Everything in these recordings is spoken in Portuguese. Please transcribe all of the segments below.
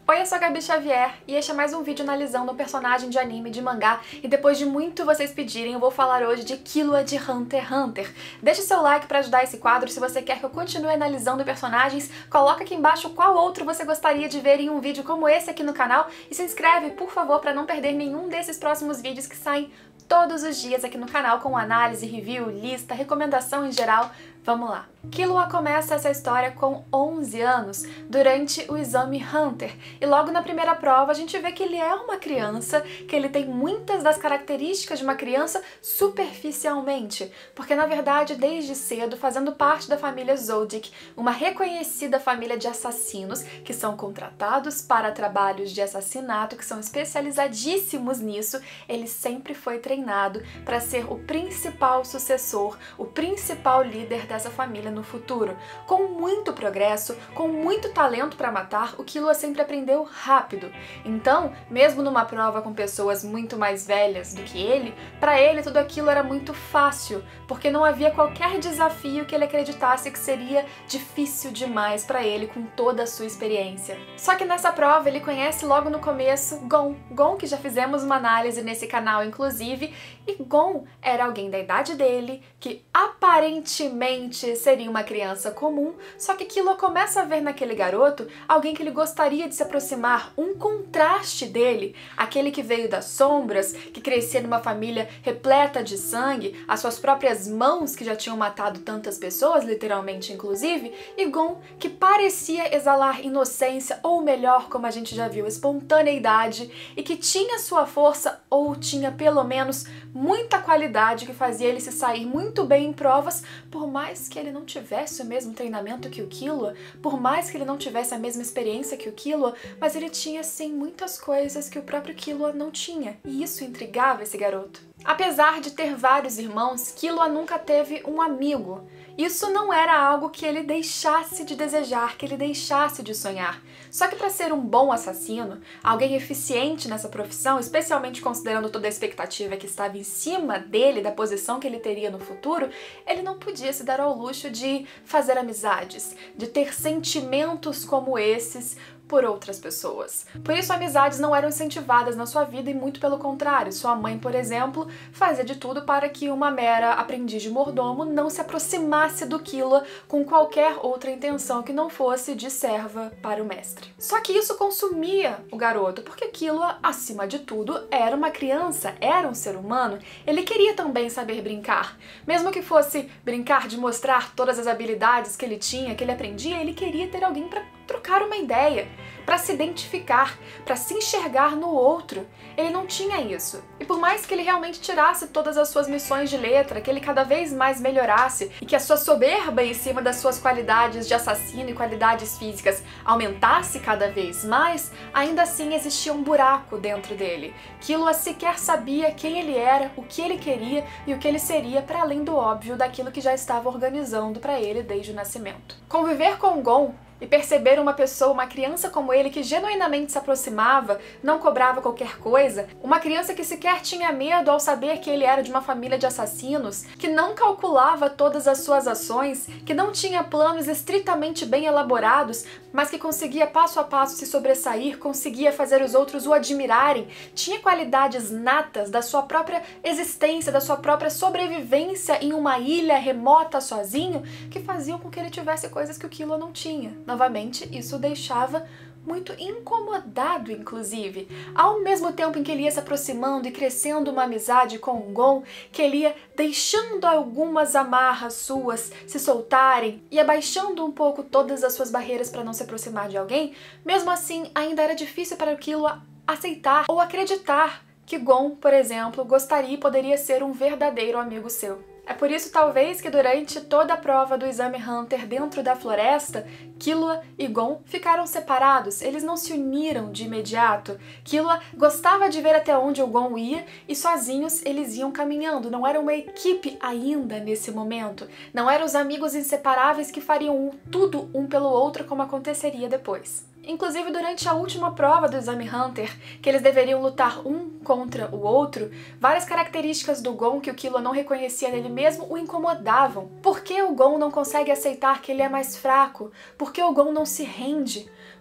Oi, eu sou a Gabi Xavier e este é mais um vídeo analisando um personagem de anime, de mangá, e depois de muito vocês pedirem, eu vou falar hoje de Killua de Hunter x Hunter. Deixe seu like para ajudar esse quadro, se você quer que eu continue analisando personagens, coloca aqui embaixo qual outro você gostaria de ver em um vídeo como esse aqui no canal, e se inscreve, por favor, para não perder nenhum desses próximos vídeos que saem todos os dias aqui no canal, com análise, review, lista, recomendação em geral. Vamos lá! Killua começa essa história com 11 anos, durante o exame Hunter, e logo na primeira prova a gente vê que ele é uma criança, que ele tem muitas das características de uma criança superficialmente, porque na verdade desde cedo, fazendo parte da família Zodiac, uma reconhecida família de assassinos que são contratados para trabalhos de assassinato, que são especializadíssimos nisso, ele sempre foi treinado para ser o principal sucessor, o principal líder dessa família no futuro. Com muito progresso, com muito talento para matar, o Killua sempre aprendeu rápido. Então, mesmo numa prova com pessoas muito mais velhas do que ele, para ele tudo aquilo era muito fácil, porque não havia qualquer desafio que ele acreditasse que seria difícil demais para ele com toda a sua experiência. Só que nessa prova ele conhece logo no começo Gon, que já fizemos uma análise nesse canal inclusive, e Gon era alguém da idade dele, que aparentemente seria uma criança comum, só que Killua começa a ver naquele garoto alguém que ele gostaria de se aproximar, um contraste dele, aquele que veio das sombras, que crescia numa família repleta de sangue, as suas próprias mãos que já tinham matado tantas pessoas, literalmente inclusive, e Gon, que parecia exalar inocência, ou melhor, como a gente já viu, espontaneidade, e que tinha sua força, ou tinha pelo menos muita qualidade que fazia ele se sair muito bem em provas, por mais que ele não tivesse o mesmo treinamento que o Killua, por mais que ele não tivesse a mesma experiência que o Killua, mas ele tinha sim muitas coisas que o próprio Killua não tinha, e isso intrigava esse garoto. Apesar de ter vários irmãos, Killua nunca teve um amigo. Isso não era algo que ele deixasse de desejar, que ele deixasse de sonhar. Só que para ser um bom assassino, alguém eficiente nessa profissão, especialmente considerando toda a expectativa que estava em cima dele, da posição que ele teria no futuro, ele não podia se dar ao luxo de fazer amizades, de ter sentimentos como esses por outras pessoas. Por isso, amizades não eram incentivadas na sua vida e muito pelo contrário. Sua mãe, por exemplo, fazia de tudo para que uma mera aprendiz de mordomo não se aproximasse do Killua com qualquer outra intenção que não fosse de serva para o mestre. Só que isso consumia o garoto, porque Killua, acima de tudo, era uma criança, era um ser humano. Ele queria também saber brincar. Mesmo que fosse brincar de mostrar todas as habilidades que ele tinha, que ele aprendia, ele queria ter alguém para trocar uma ideia, para se identificar, para se enxergar no outro. Ele não tinha isso. E por mais que ele realmente tirasse todas as suas missões de letra, que ele cada vez mais melhorasse e que a sua soberba em cima das suas qualidades de assassino e qualidades físicas aumentasse cada vez mais, ainda assim existia um buraco dentro dele. Killua sequer sabia quem ele era, o que ele queria e o que ele seria, para além do óbvio daquilo que já estava organizando para ele desde o nascimento. Conviver com Gon e perceber uma pessoa, uma criança como ele, que genuinamente se aproximava, não cobrava qualquer coisa, uma criança que sequer tinha medo ao saber que ele era de uma família de assassinos, que não calculava todas as suas ações, que não tinha planos estritamente bem elaborados, mas que conseguia passo a passo se sobressair, conseguia fazer os outros o admirarem, tinha qualidades natas da sua própria existência, da sua própria sobrevivência em uma ilha remota sozinho, que faziam com que ele tivesse coisas que o Killua não tinha. Novamente, isso o deixava muito incomodado, inclusive. Ao mesmo tempo em que ele ia se aproximando e crescendo uma amizade com o Gon, que ele ia deixando algumas amarras suas se soltarem e abaixando um pouco todas as suas barreiras para não se aproximar de alguém, mesmo assim, ainda era difícil para o Killua aceitar ou acreditar que Gon, por exemplo, gostaria e poderia ser um verdadeiro amigo seu. É por isso, talvez, que durante toda a prova do exame Hunter dentro da floresta, Killua e Gon ficaram separados, eles não se uniram de imediato. Killua gostava de ver até onde o Gon ia e sozinhos eles iam caminhando, não era uma equipe ainda nesse momento, não eram os amigos inseparáveis que fariam tudo um pelo outro como aconteceria depois. Inclusive, durante a última prova do exame Hunter, que eles deveriam lutar um contra o outro, várias características do Gon que o Killua não reconhecia nele mesmo o incomodavam. Por que o Gon não consegue aceitar que ele é mais fraco? Por que o Gon não se rende?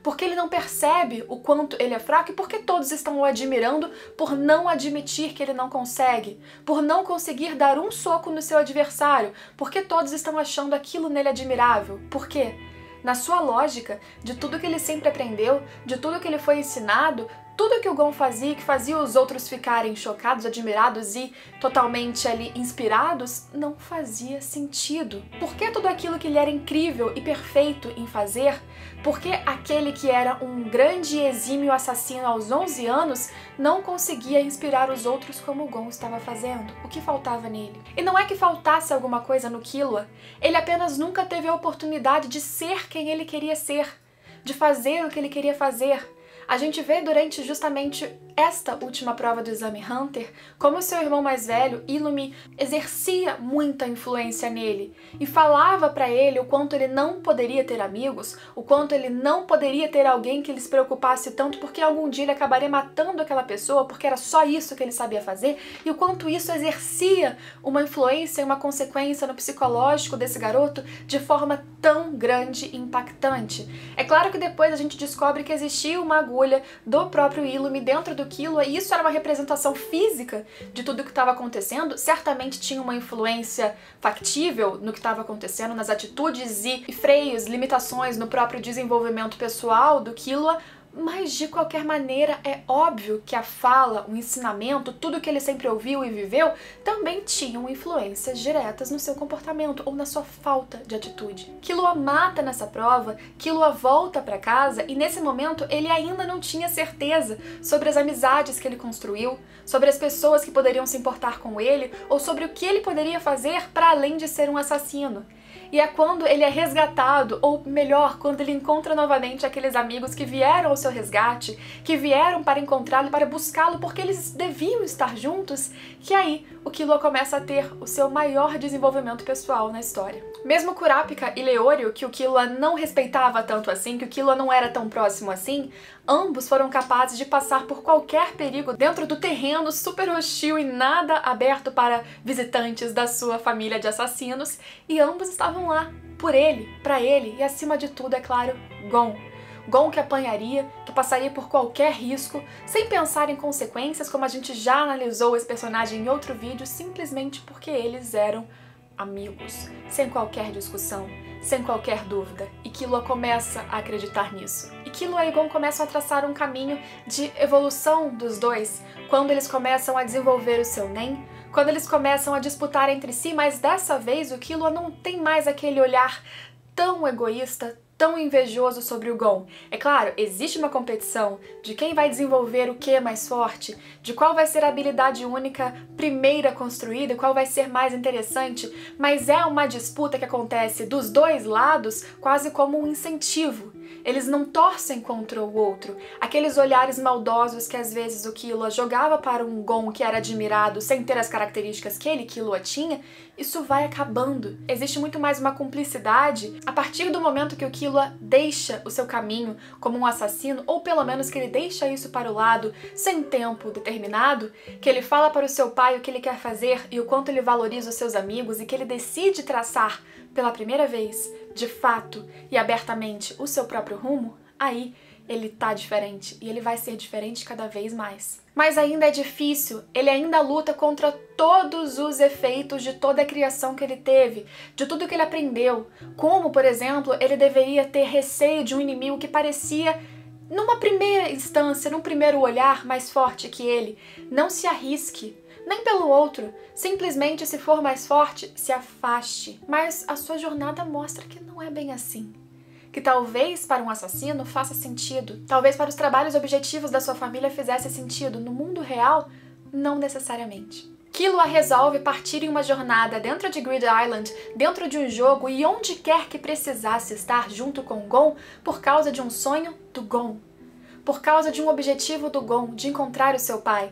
Porque ele não percebe o quanto ele é fraco e porque todos estão o admirando por não admitir que ele não consegue, por não conseguir dar um soco no seu adversário, porque todos estão achando aquilo nele admirável. Por quê? Na sua lógica, de tudo que ele sempre aprendeu, de tudo que ele foi ensinado, tudo que o Gon fazia, que fazia os outros ficarem chocados, admirados e totalmente ali inspirados, não fazia sentido. Por que tudo aquilo que ele era incrível e perfeito em fazer, por que aquele que era um grande e exímio assassino aos 11 anos não conseguia inspirar os outros como o Gon estava fazendo? O que faltava nele? E não é que faltasse alguma coisa no Killua, ele apenas nunca teve a oportunidade de ser quem ele queria ser, de fazer o que ele queria fazer. A gente vê durante justamente esta última prova do Exame Hunter como seu irmão mais velho, Illumi, exercia muita influência nele e falava pra ele o quanto ele não poderia ter amigos, o quanto ele não poderia ter alguém que ele se preocupasse tanto porque algum dia ele acabaria matando aquela pessoa porque era só isso que ele sabia fazer e o quanto isso exercia uma influência e uma consequência no psicológico desse garoto de forma tão grande e impactante. É claro que depois a gente descobre que existia uma agulha do próprio Illumi dentro do Killua e isso era uma representação física de tudo o que estava acontecendo, certamente tinha uma influência factível no que estava acontecendo, nas atitudes e freios, limitações no próprio desenvolvimento pessoal do Killua, mas de qualquer maneira é óbvio que a fala, o ensinamento, tudo que ele sempre ouviu e viveu também tinham influências diretas no seu comportamento ou na sua falta de atitude. Killua mata nessa prova, Killua volta para casa e nesse momento ele ainda não tinha certeza sobre as amizades que ele construiu, sobre as pessoas que poderiam se importar com ele ou sobre o que ele poderia fazer para além de ser um assassino. E é quando ele é resgatado, ou melhor, quando ele encontra novamente aqueles amigos que vieram ao seu resgate, que vieram para encontrá-lo, para buscá-lo, porque eles deviam estar juntos, que aí o Killua começa a ter o seu maior desenvolvimento pessoal na história. Mesmo Kurapika e Leorio, que o Killua não respeitava tanto assim, que o Killua não era tão próximo assim, ambos foram capazes de passar por qualquer perigo dentro do terreno super hostil e nada aberto para visitantes da sua família de assassinos, e ambos estavam lá, por ele, pra ele e acima de tudo, é claro, Gon. Gon que apanharia, que passaria por qualquer risco, sem pensar em consequências, como a gente já analisou esse personagem em outro vídeo, simplesmente porque eles eram amigos, sem qualquer discussão, sem qualquer dúvida. E Killua começa a acreditar nisso. E Killua e Gon começam a traçar um caminho de evolução dos dois, quando eles começam a desenvolver o seu Nen, quando eles começam a disputar entre si, mas dessa vez o Killua não tem mais aquele olhar tão egoísta, tão invejoso sobre o Gon. É claro, existe uma competição de quem vai desenvolver o que mais forte, de qual vai ser a habilidade única primeira construída e qual vai ser mais interessante, mas é uma disputa que acontece dos dois lados quase como um incentivo. Eles não torcem contra o outro. Aqueles olhares maldosos que às vezes o Killua jogava para um Gon que era admirado sem ter as características que ele, Killua, tinha, isso vai acabando. Existe muito mais uma cumplicidade a partir do momento que o Killua deixa o seu caminho como um assassino, ou pelo menos que ele deixa isso para o lado sem tempo determinado, que ele fala para o seu pai o que ele quer fazer e o quanto ele valoriza os seus amigos e que ele decide traçar pela primeira vez, de fato e abertamente, o seu próprio rumo, aí ele tá diferente e ele vai ser diferente cada vez mais. Mas ainda é difícil, ele ainda luta contra todos os efeitos de toda a criação que ele teve, de tudo que ele aprendeu, como, por exemplo, ele deveria ter receio de um inimigo que parecia, numa primeira instância, num primeiro olhar, mais forte que ele. Não se arrisque, nem pelo outro, simplesmente se for mais forte, se afaste. Mas a sua jornada mostra que não é bem assim. Que talvez para um assassino faça sentido, talvez para os trabalhos objetivos da sua família fizesse sentido, no mundo real, não necessariamente. Killua resolve partir em uma jornada dentro de Grid Island, dentro de um jogo e onde quer que precisasse estar junto com Gon por causa de um sonho do Gon, por causa de um objetivo do Gon, de encontrar o seu pai.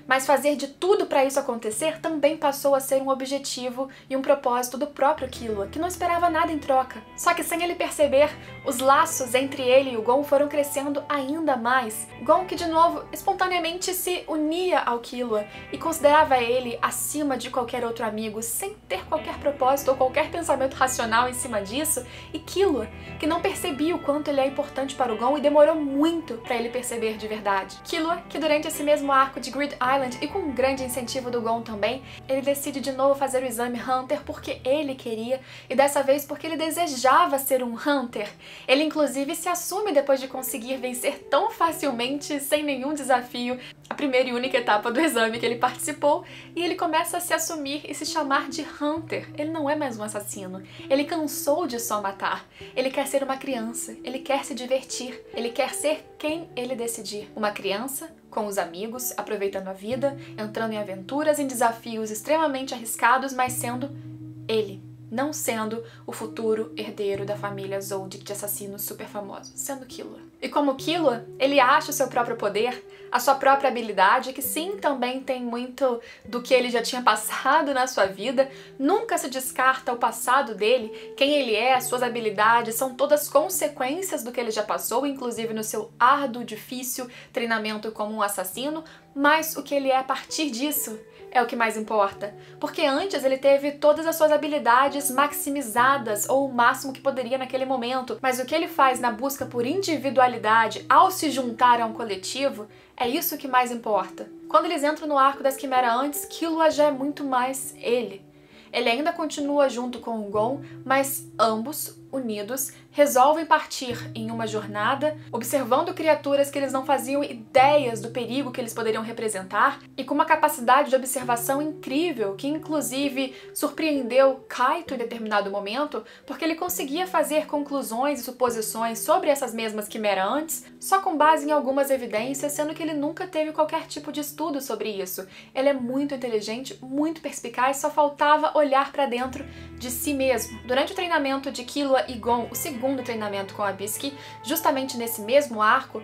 Mas fazer de tudo para isso acontecer também passou a ser um objetivo e um propósito do próprio Killua, que não esperava nada em troca. Só que sem ele perceber, os laços entre ele e o Gon foram crescendo ainda mais. Gon que de novo espontaneamente se unia ao Killua e considerava ele acima de qualquer outro amigo, sem ter qualquer propósito ou qualquer pensamento racional em cima disso, e Killua que não percebia o quanto ele é importante para o Gon e demorou muito para ele perceber de verdade. Killua que durante esse mesmo arco de Grid Island e com um grande incentivo do Gon também, ele decide de novo fazer o exame Hunter porque ele queria e dessa vez porque ele desejava ser um Hunter. Ele inclusive se assume depois de conseguir vencer tão facilmente, sem nenhum desafio, a primeira e única etapa do exame que ele participou, e ele começa a se assumir e se chamar de Hunter. Ele não é mais um assassino. Ele cansou de só matar. Ele quer ser uma criança. Ele quer se divertir. Ele quer ser quem ele decidir. Uma criança com os amigos, aproveitando a vida, entrando em aventuras, em desafios extremamente arriscados, mas sendo ele. Não sendo o futuro herdeiro da família Zoldyck de assassinos super famosos, sendo Killua. E como Killua, ele acha o seu próprio poder, a sua própria habilidade, que sim, também tem muito do que ele já tinha passado na sua vida, nunca se descarta o passado dele, quem ele é, as suas habilidades, são todas consequências do que ele já passou, inclusive no seu árduo, difícil treinamento como um assassino, mas o que ele é a partir disso é o que mais importa, porque antes ele teve todas as suas habilidades maximizadas, ou o máximo que poderia naquele momento, mas o que ele faz na busca por individualidade ao se juntar a um coletivo, é isso que mais importa. Quando eles entram no arco das Quimera antes, Killua já é muito mais ele. Ele ainda continua junto com o Gon, mas ambos, unidos, resolvem partir em uma jornada, observando criaturas que eles não faziam ideias do perigo que eles poderiam representar, e com uma capacidade de observação incrível, que inclusive surpreendeu Kaito em determinado momento, porque ele conseguia fazer conclusões e suposições sobre essas mesmas Quimera antes, só com base em algumas evidências, sendo que ele nunca teve qualquer tipo de estudo sobre isso. Ele é muito inteligente, muito perspicaz, só faltava olhar para dentro de si mesmo. Durante o treinamento de Killua e Gon, o segundo treinamento com a Bisky, justamente nesse mesmo arco,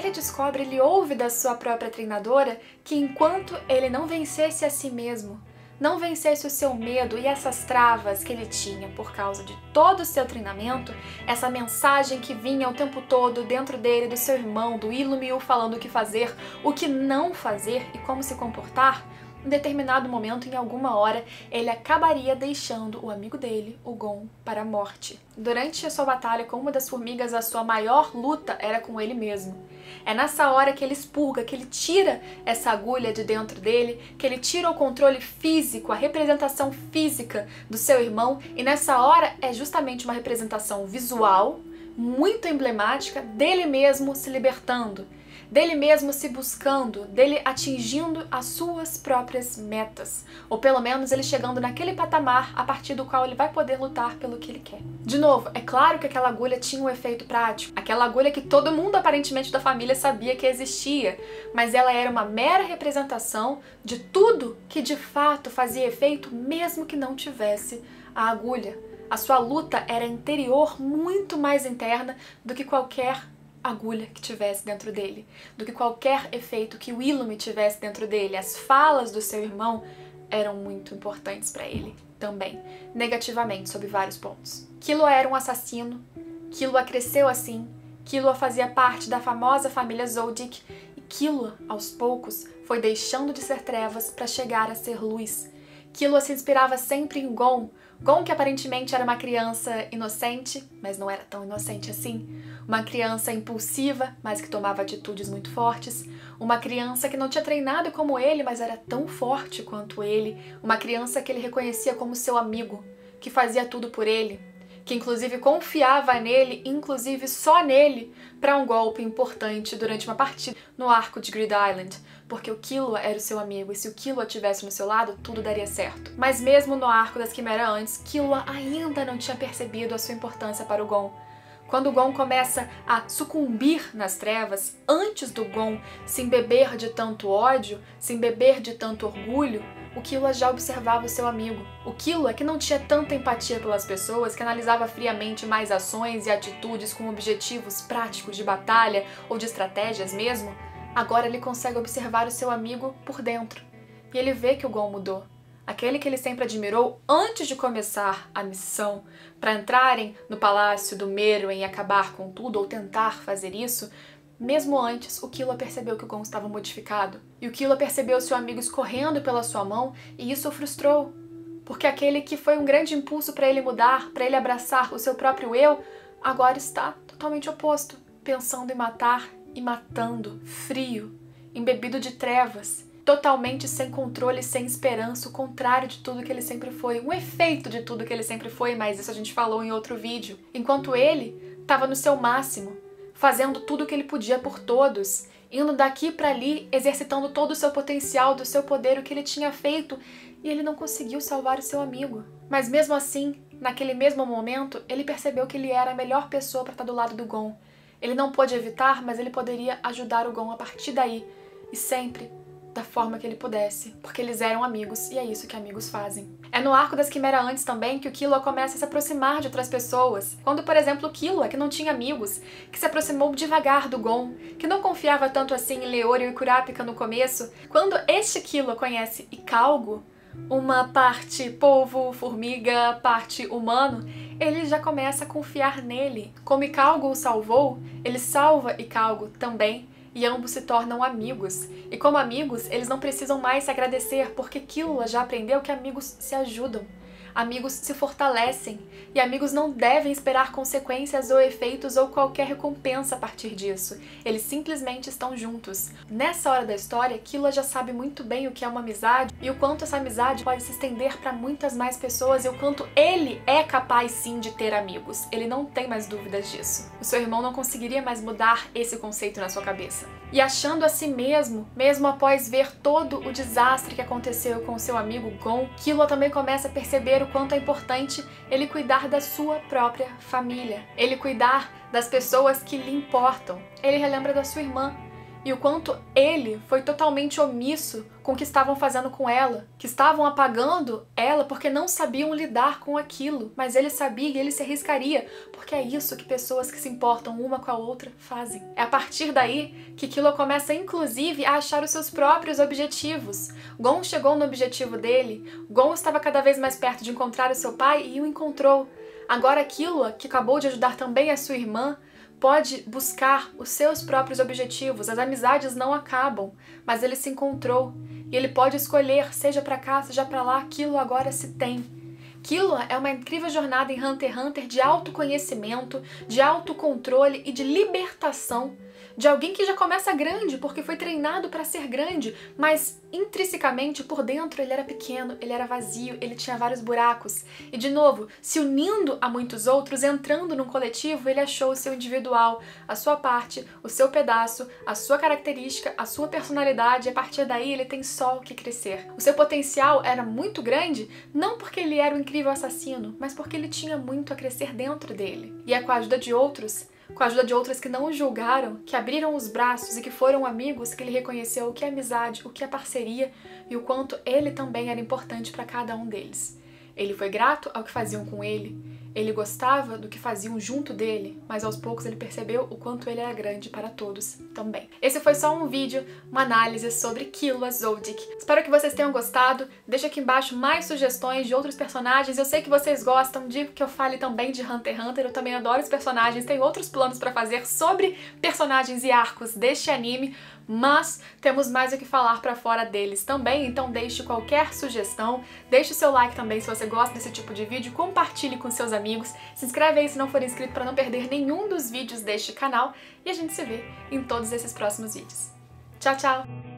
ele ouve da sua própria treinadora que enquanto ele não vencesse a si mesmo, não vencesse o seu medo e essas travas que ele tinha por causa de todo o seu treinamento, essa mensagem que vinha o tempo todo dentro dele, do seu irmão, do Illumiu, falando o que fazer, o que não fazer e como se comportar, em determinado momento, em alguma hora, ele acabaria deixando o amigo dele, o Gon, para a morte. Durante a sua batalha com uma das formigas, a sua maior luta era com ele mesmo. É nessa hora que ele expurga, que ele tira essa agulha de dentro dele, que ele tira o controle físico, a representação física do seu irmão, e nessa hora é justamente uma representação visual, muito emblemática, dele mesmo se libertando, dele mesmo se buscando, dele atingindo as suas próprias metas, ou pelo menos ele chegando naquele patamar a partir do qual ele vai poder lutar pelo que ele quer. De novo, é claro que aquela agulha tinha um efeito prático, aquela agulha que todo mundo aparentemente da família sabia que existia, mas ela era uma mera representação de tudo que de fato fazia efeito mesmo que não tivesse a agulha. A sua luta era interior, muito mais interna do que qualquer agulha que tivesse dentro dele, do que qualquer efeito que o Illumi tivesse dentro dele. As falas do seu irmão eram muito importantes para ele também, negativamente, sob vários pontos. Killua era um assassino, Killua cresceu assim, Killua fazia parte da famosa família Zoldyck, e Killua, aos poucos, foi deixando de ser trevas para chegar a ser luz. Killua se inspirava sempre em Gon, Gon que aparentemente era uma criança inocente, mas não era tão inocente assim. Uma criança impulsiva, mas que tomava atitudes muito fortes. Uma criança que não tinha treinado como ele, mas era tão forte quanto ele. Uma criança que ele reconhecia como seu amigo, que fazia tudo por ele, que inclusive confiava nele, inclusive só nele, para um golpe importante durante uma partida no arco de Grid Island, porque o Killua era o seu amigo, e se o Killua estivesse no seu lado, tudo daria certo. Mas mesmo no arco das Quimera antes, Killua ainda não tinha percebido a sua importância para o Gon. Quando o Gon começa a sucumbir nas trevas, antes do Gon se embeber de tanto ódio, se embeber de tanto orgulho, o Killua já observava o seu amigo. O Killua, que não tinha tanta empatia pelas pessoas, que analisava friamente mais ações e atitudes com objetivos práticos de batalha ou de estratégias mesmo, Agora ele consegue observar o seu amigo por dentro. E ele vê que o Gon mudou. Aquele que ele sempre admirou antes de começar a missão para entrarem no palácio do Meruem e acabar com tudo, ou tentar fazer isso, mesmo antes, o Killua percebeu que o Gon estava modificado. E o Killua percebeu seu amigo escorrendo pela sua mão e isso o frustrou. Porque aquele que foi um grande impulso para ele mudar, para ele abraçar o seu próprio eu, agora está totalmente oposto, pensando em matar e matando, frio, embebido de trevas, totalmente sem controle, sem esperança, o contrário de tudo que ele sempre foi, um efeito de tudo que ele sempre foi, mas isso a gente falou em outro vídeo. Enquanto ele estava no seu máximo, fazendo tudo o que ele podia por todos, indo daqui para ali, exercitando todo o seu potencial, do seu poder, o que ele tinha feito, e ele não conseguiu salvar o seu amigo. Mas mesmo assim, naquele mesmo momento, ele percebeu que ele era a melhor pessoa para estar do lado do Gon. Ele não pôde evitar, mas ele poderia ajudar o Gon a partir daí, e sempre da forma que ele pudesse, porque eles eram amigos, e é isso que amigos fazem. É no arco das Quimera Antes também que o Killua começa a se aproximar de outras pessoas. Quando, por exemplo, o Killua, que não tinha amigos, que se aproximou devagar do Gon, que não confiava tanto assim em Leorio e Kurapika no começo, quando este Killua conhece Ikalgo, uma parte polvo, formiga, parte humano, ele já começa a confiar nele. Como Ikalgo o salvou, ele salva Ikalgo também, e ambos se tornam amigos. E como amigos, eles não precisam mais se agradecer, porque Killua já aprendeu que amigos se ajudam. Amigos se fortalecem, e amigos não devem esperar consequências ou efeitos ou qualquer recompensa a partir disso. Eles simplesmente estão juntos. Nessa hora da história, Killua já sabe muito bem o que é uma amizade e o quanto essa amizade pode se estender para muitas mais pessoas e o quanto ele é capaz sim de ter amigos. Ele não tem mais dúvidas disso. O seu irmão não conseguiria mais mudar esse conceito na sua cabeça. E achando a si mesmo, mesmo após ver todo o desastre que aconteceu com seu amigo Gon, Killua também começa a perceber o quanto é importante ele cuidar da sua própria família, ele cuidar das pessoas que lhe importam. Ele relembra da sua irmã e o quanto ele foi totalmente omisso com o que estavam fazendo com ela, que estavam apagando ela porque não sabiam lidar com aquilo, mas ele sabia e ele se arriscaria, porque é isso que pessoas que se importam uma com a outra fazem. É a partir daí que Killua começa inclusive a achar os seus próprios objetivos. Gon chegou no objetivo dele, Gon estava cada vez mais perto de encontrar o seu pai e o encontrou. Agora Killua, que acabou de ajudar também a sua irmã, pode buscar os seus próprios objetivos. As amizades não acabam, mas ele se encontrou e ele pode escolher, seja pra cá, seja pra lá, Killua agora se tem. Killua é uma incrível jornada em Hunter x Hunter de autoconhecimento, de autocontrole e de libertação de alguém que já começa grande porque foi treinado para ser grande, mas intrinsecamente por dentro ele era pequeno, ele era vazio, ele tinha vários buracos. E de novo, se unindo a muitos outros, entrando num coletivo, ele achou o seu individual, a sua parte, o seu pedaço, a sua característica, a sua personalidade, e a partir daí ele tem só o que crescer. O seu potencial era muito grande, não porque ele era um incrível assassino, mas porque ele tinha muito a crescer dentro dele. E é com a ajuda de outros, com a ajuda de outras que não o julgaram, que abriram os braços e que foram amigos, que ele reconheceu o que é amizade, o que é parceria e o quanto ele também era importante para cada um deles. Ele foi grato ao que faziam com ele, ele gostava do que faziam junto dele, mas aos poucos ele percebeu o quanto ele era grande para todos também. Esse foi só um vídeo, uma análise sobre Killua Zoldyck. Espero que vocês tenham gostado. Deixa aqui embaixo mais sugestões de outros personagens. Eu sei que vocês gostam de que eu fale também de Hunter x Hunter. Eu também adoro os personagens. Tenho outros planos para fazer sobre personagens e arcos deste anime, mas temos mais o que falar para fora deles também, então deixe qualquer sugestão, deixe o seu like também se você gosta desse tipo de vídeo, compartilhe com seus amigos, se inscreve aí se não for inscrito para não perder nenhum dos vídeos deste canal e a gente se vê em todos esses próximos vídeos. Tchau, tchau!